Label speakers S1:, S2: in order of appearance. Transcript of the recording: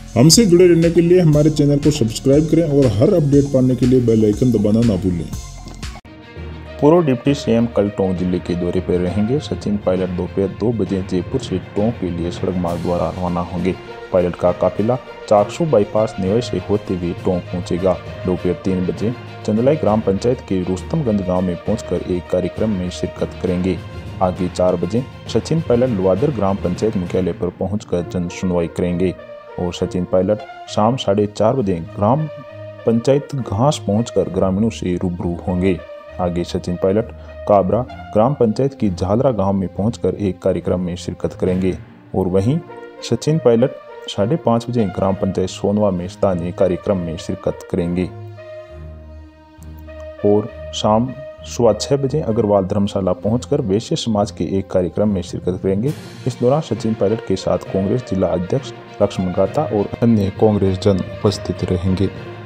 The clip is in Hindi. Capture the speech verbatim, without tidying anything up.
S1: हमसे जुड़े रहने के लिए हमारे चैनल को सब्सक्राइब करें और हर अपडेट पाने के लिए बेल आइकन दबाना ना भूलें।
S2: पूर्व डिप्टी सीएम कल टोंक जिले के दौरे पर रहेंगे। सचिन पायलट दोपहर दो बजे जयपुर से टोंक के लिए सड़क मार्ग द्वारा रवाना होंगे। पायलट का काफिला चाकसू बाईपास निवास से होते हुए टोंक पहुंचेगा। दोपहर तीन बजे चंदलाई ग्राम पंचायत के रुस्तमगंज गांव में पहुंचकर एक कार्यक्रम में शिरकत करेंगे। आगे चार बजे सचिन पायलट लुवादर ग्राम पंचायत मुख्यालय पर पहुंचकर जन सुनवाई करेंगे और सचिन पायलट शाम साढ़े चार बजे ग्राम पंचायत घास पहुंचकर ग्रामीणों से रूबरू होंगे। आगे सचिन पायलट काबरा ग्राम पंचायत की झालरा गांव में पहुंचकर एक कार्यक्रम में शिरकत करेंगे और वहीं सचिन पायलट साढ़े पाँच बजे ग्राम पंचायत सोनवा में स्थानीय कार्यक्रम में शिरकत करेंगे और शाम सुबह छः बजे अग्रवाल धर्मशाला पहुंचकर वैश्य समाज के एक कार्यक्रम में शिरकत करेंगे। इस दौरान सचिन पायलट के साथ कांग्रेस जिला अध्यक्ष लक्ष्मण गाता और अन्य कांग्रेस जन उपस्थित रहेंगे।